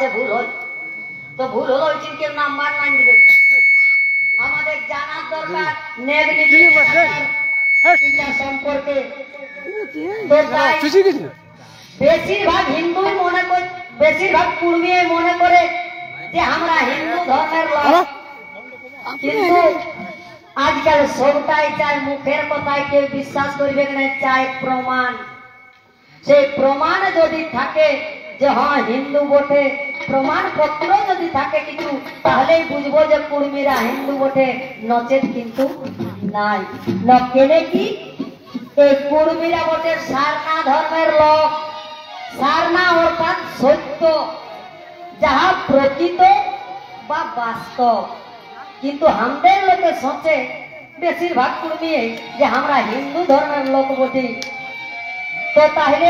আছে ভুল হয় তো ভুল হলো ওই কেউ নাম্বার নাইন দিবে আমাদের জানার দরকার নেগলিজি সম্পর্কে বেশিরভাগ হিন্দুই মনে করে বেশিরভাগ কুর্মী মনে করে যে আমরা হিন্দু ধর্মের লোক কিন্তু আজকাল সবটাই চাই মুখের কথায় কেউ বিশ্বাস করবে না চাই প্রমাণ সেই প্রমাণ যদি থাকে যে হ্যাঁ হিন্দু বটে প্রমাণ পত্র যদি থাকে কিছু তাহলেই বুঝবো যে কুর্মীরা হিন্দু বটে নচেত কিন্তু নাই কেনে কি এই কুর্মীরা বটে সারনা ধর্মের লোক সারনা অর্থাৎ সত্য যাহা প্রকৃত বা বাস্তব কিন্তু আমাদের লোকে সোচে বেশিরভাগ কুর্মী যে আমরা হিন্দু ধর্মের লোক বটি তো তাহলে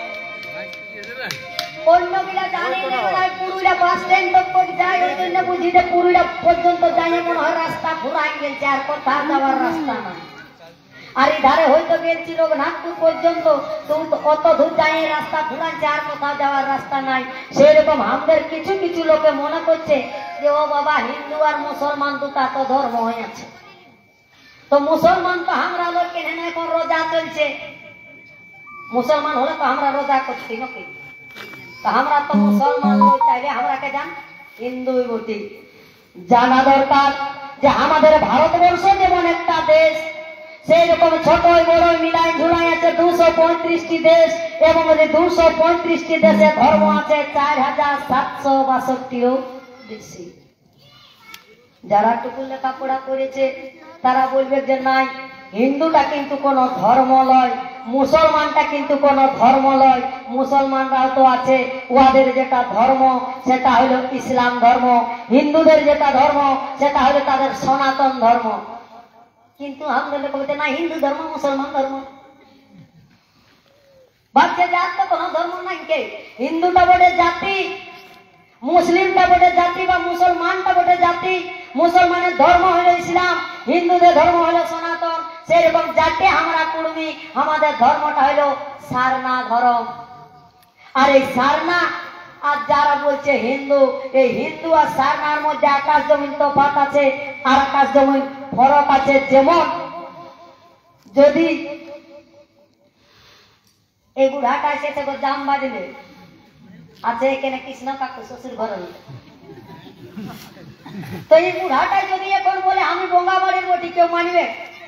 অন্যগুলা জানি না পুরুলিয়া বাস স্ট্যান্ড তক যায় ওই জন্য বুঝি যে পুরুলিয়া পর্যন্ত যাই মনে হয় রাস্তা ঘুরাই গেছে আর কোথাও যাওয়ার রাস্তা নাই আর ধারে হয়তো গেছি রঘুনাথপুর পর্যন্ত অত দূর যাই রাস্তা ঘুরাচ্ছে আর কোথাও যাওয়ার রাস্তা নাই সেরকম আমাদের কিছু কিছু লোকে মনে করছে যে ও বাবা হিন্দু আর মুসলমান দুটা তো ধর্ম হয়ে আছে তো মুসলমান তো আমরা লোক কেন এখন রোজা চলছে মুসলমান হলে তো আমরা রোজা করছি নাকি তো আমরা তো মুসলমান লোক চাইলে আমরা কে জান হিন্দুই বটি জানা দরকার যে আমাদের ভারতবর্ষ যেমন একটা দেশ সেই রকম ছোট বড় মিলাই ঝুলাই আছে 235টি দেশ এবং 235টি দেশে ধর্ম আছে 4762টিরও বেশি যারা টুকু লেখাপড়া করেছে তারা বলবে যে নাই হিন্দুটা কিন্তু কোন ধর্ম লয় মুসলমানটা কিন্তু কোন ধর্ম লয় মুসলমানরাও তো আছে ওদের যেটা ধর্ম সেটা হলো ইসলাম ধর্ম হিন্দুদের যেটা ধর্ম সেটা হলো তাদের সনাতন ধর্ম কিন্তু আমাদের বলতে না হিন্দু ধর্ম মুসলমান ধর্ম ভাবছে জাত তো কোন ধর্ম নাই কে হিন্দুটা বটে জাতি মুসলিমটা বটে জাতি বা মুসলমানটা বটে জাতি মুসলমানের ধর্ম হলো ইসলাম হিন্দুদের ধর্ম হলো সনাতন সেরকম জাতি আমরা কুর্মী আমাদের ধর্মটা হলো সারনা ধর্ম আর এই সারনা আর যারা বলছে হিন্দু এই হিন্দু আর সারনার মধ্যে আকাশ জমিন তফাৎ আছে আর আকাশ জমিন ফরক আছে যেমন যদি এই বুড়াটা এসে জাম বাঁধিলে আছে এখানে কৃষ্ণ কাকু শ্বশুর ঘরে তো এই বুড়াটা যদি এখন বলে আমি বঙ্গা বাড়ির বটি কেউ মানবে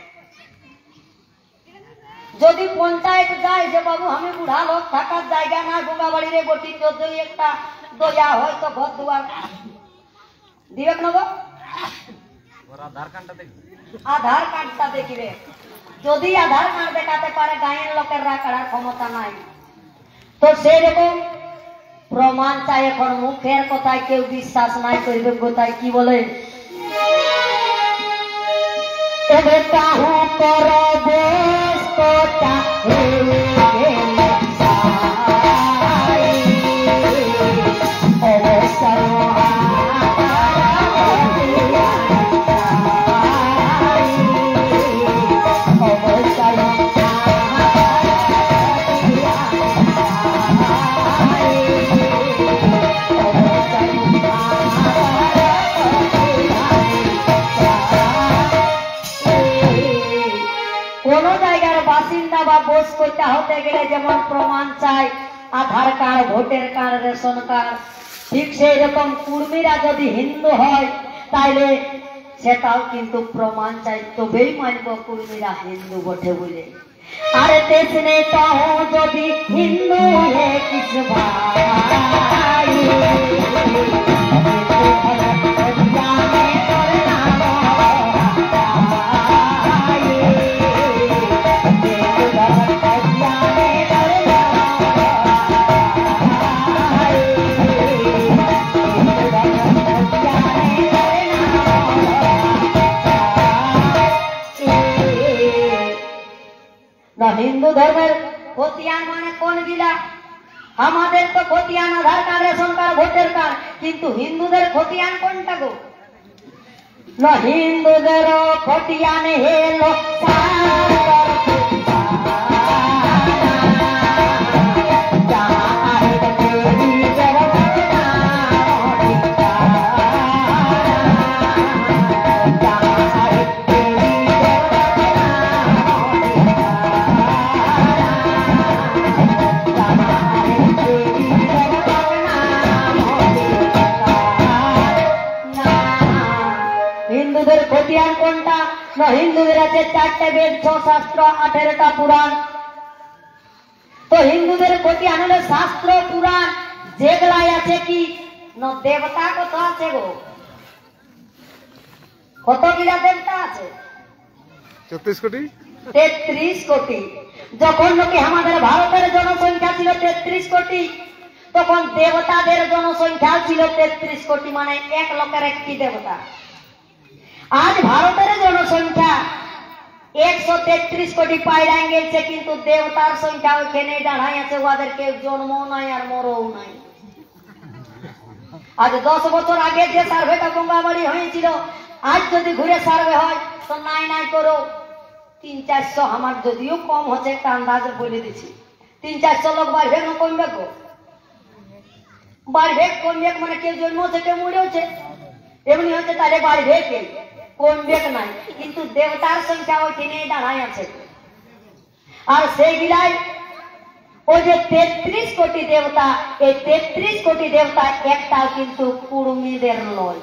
যদি পঞ্চায়েত যায় যে বাবু আমি বুড়া লোক থাকার জায়গা না বঙ্গা বাড়ির বটি যদি একটা দয়া হয় তো ঘর দুয়ার দিবে না গো আধার কার্ডটা দেখিবে যদি আধার কার্ড দেখাতে পারে গাঁয়ের লোকের রাখার ক্ষমতা নাই তো সেরকম প্রমাণ চাই এখন মুখের কথায় কেউ বিশ্বাস নাই করবে কোথায় কি বলে এবে কাহু করবে কোটা বোস করতে হতে গেলে যেমন প্রমাণ চাই Aadhaar card voter card ration card ঠিক সেই রকম কুর্মীরা যদি হিন্দু হয় তাইলে সেটাও কিন্তু প্রমাণ চাই তবেই মানব কুর্মীরা হিন্দু বটে বলে আরে দেশ নেতা যদি হিন্দু হে কিস ভাই হিন্দু ধর্মের খতিয়ান মানে কোন গিলা আমাদের তো খতিয়ান Aadhaar card ration card voter card কিন্তু হিন্দুদের খতিয়ান কোনটা গো না হিন্দুদের খতিয়ান হেলো খতিয়ান কোনটা? না হিন্দুদের আছে 4টে বেদ, 6 শাস্ত্র, 18টা পুরাণ। তো হিন্দুদের খতিয়ান হলো শাস্ত্র পুরাণ, যেগুলাই আছে কি না দেবতা কত আছে গো? কতগুলা দেবতা আছে? 34 কোটি। 33 কোটি। যখন নাকি আমাদের ভারতের জনসংখ্যা ছিল 33 কোটি, তখন দেবতাদের জনসংখ্যা ছিল 33 কোটি, মানে 1 লোকের একটি দেবতা। আজ ভারতের জনসংখ্যা 133 কোটি পাইড়াই গেছে, কিন্তু দেবতার সংখ্যা ওখানে দাঁড়াই আছে, ওদের কেউ জন্ম নাই আর মরও নাই। আজ 10 বছর আগে যে সার্ভেটা গঙ্গাবাড়ি হয়েছিল, আজ যদি ঘুরে সার্ভে হয় তো নাই নাই করো 300-400, আমার যদিও কম হচ্ছে একটা আন্দাজে বলে দিচ্ছি, 300-400 লোক বাড়বে না কমবে গো? বাড়বে কমবে, মানে কেউ জন্ম হচ্ছে কেউ মরেছে, এমনি হচ্ছে, তাহলে বাড়বে কে? কমবে নাই। কিন্তু দেবতার সংখ্যা ওইখানে দাঁড়াই আছে। আর সেইগুলাই ওই যে 33 কোটি দেবতা, এই 33 কোটি দেবতা একটাও কিন্তু কুর্মীদের নয়।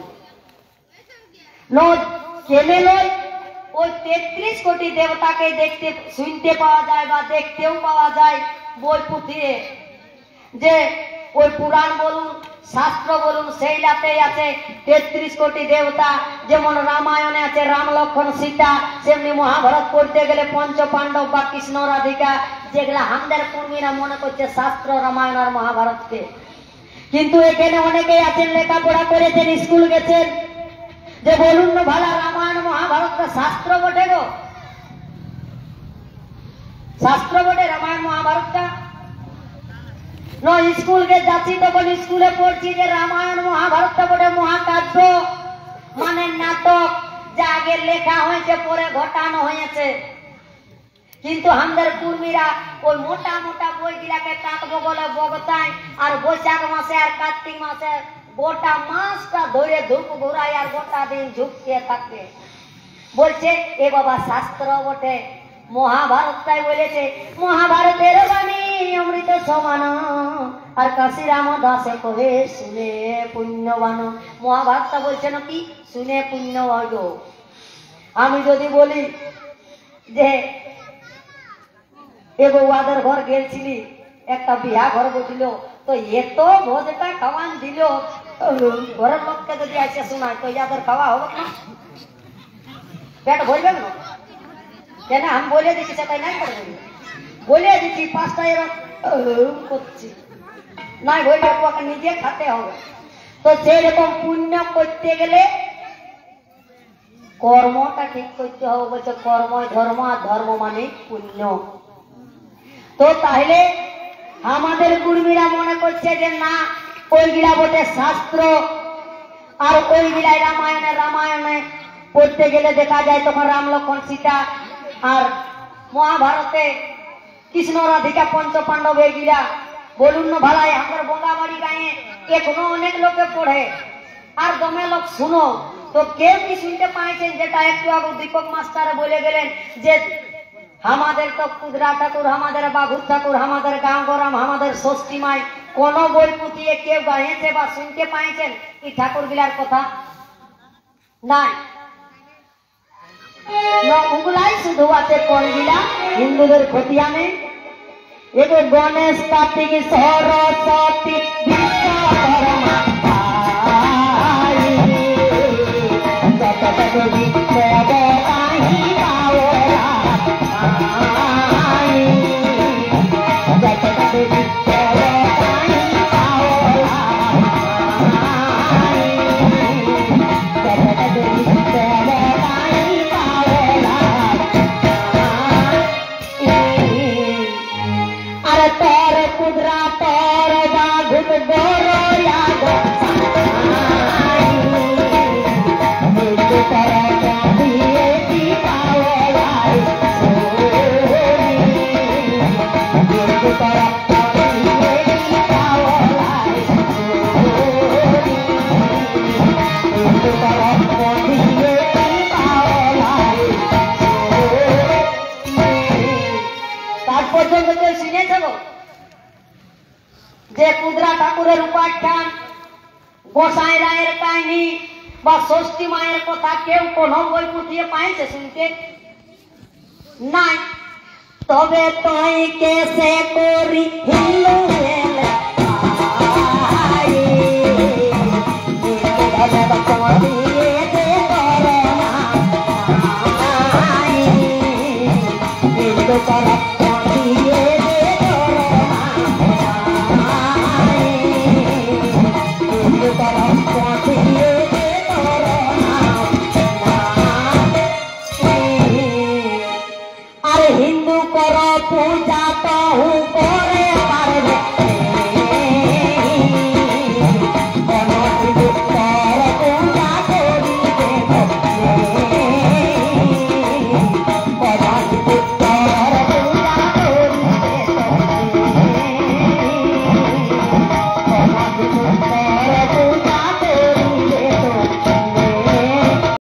কেনে নয়? ওই 33 কোটি দেবতাকে দেখতে শুনতে পাওয়া যায় বা দেখতেও পাওয়া যায় বই পুঁথিতে, যে ওই পুরাণ বলুন শাস্ত্র বলুন সেইটাতেই আছে 33 কোটি দেবতা। যেমন রামায়ণে আছে রাম লক্ষণ সীতা, সেমনি মহাভারত পড়তে গেলে পঞ্চ পাণ্ডব বা কৃষ্ণ রাধিকা, যেগুলা আমাদের কর্মীরা মনে করছে শাস্ত্র রামায়ণ আর মহাভারতকে। কিন্তু এখানে অনেকেই আছেন লেখাপড়া করেছেন, স্কুল গেছেন, যে বলুন না ভালা রামায়ণ মহাভারতটা শাস্ত্র বটে গো? শাস্ত্র বটে রামায়ণ মহাভারতটা? স্কুল গে যাচ্ছি তখন স্কুলে পড়ছি যে রামায়ণ মহাভারতটা বটে মহাকাব্য, মানে নাটক, যা আগে লেখা হয়েছে পরে ঘটানো হয়েছে। কিন্তু আমাদের কুর্মীরা ওই মোটা মোটা বইগুলাকে কাটবো বলে বগতায়, আর বৈশাখ মাসে আর কার্তিক মাসে গোটা মাসটা ধরে ধূপ ঘুরায় আর গোটা দিন ঝুঁকিয়ে থাকে। বলছে এ বাবা শাস্ত্র বটে, মহাভারতটাই বলেছে মহাভারতের বাণী অমৃত সমান, আর কাশিরাম দাসে কহে শুনে পুণ্যবান। মহাভারতটা বলছে নাকি শুনে পুণ্য হয়। আমি যদি বলি যে এ বউয়াদের ঘর গেছিলি, একটা বিয়া ঘর বসিল, তো এত ভোজটা খাওয়ান দিল, ঘরের লোককে যদি আসে শোনায় তো ইয়াদের খাওয়া হবে না? পেট ভরবে না কেন? আমি বলে দিচ্ছি সেটাই নাই করবো, বলে দিচ্ছি 5টা এরকম করছি, নাই বলবে ওকে নিজে খাতে হবে। তো সেরকম পুণ্য করতে গেলে কর্মটা ঠিক করতে হবে। বলছে কর্মই ধর্ম, আর ধর্ম মানে পুণ্য। তো তাহলে আমাদের কুর্মীরা মনে করছে যে না ওইগুলা বটে শাস্ত্র, আর ওইগুলাই রামায়ণে পড়তে গেলে দেখা যায় তখন রাম লক্ষণ সীতা, আর মহাভারতে কৃষ্ণ রাধিকা পঞ্চ পাণ্ডব এগুলা। বলুন না ভালাই আমাদের বঙ্গাবাড়ি গায়ে এখনো অনেক লোকে পড়ে, আর দমে লোক শুনো, তো কেউ কি শুনতে পাইছেন যেটা একটু আগে দীপক মাস্টার বলে গেলেন যে আমাদের তো কুদরা ঠাকুর, আমাদের বাঘুর ঠাকুর, আমাদের গাঁও গরম, আমাদের ষষ্ঠী মাই, কোন বই পুঁথিয়ে কেউ গাইছে বা শুনতে পাইছেন এই ঠাকুর গিলার কথা? নাই। ওগুলাই শুধু আছে কোন গিলা? হিন্দুদের খতিয়ানে এগো গণেশ কার্তিক সরস্বতী বিশ্বকর্মা যে কুদরা ঠাকুরের উপাখ্যান, গোসাই রায়ের কাহিনী, বা ষষ্ঠী মায়ের কথা কেউ কোনো বই পুঁথিয়ে পাইছে শুনতে নাই। তবে তুই কেসে করি হিন্দু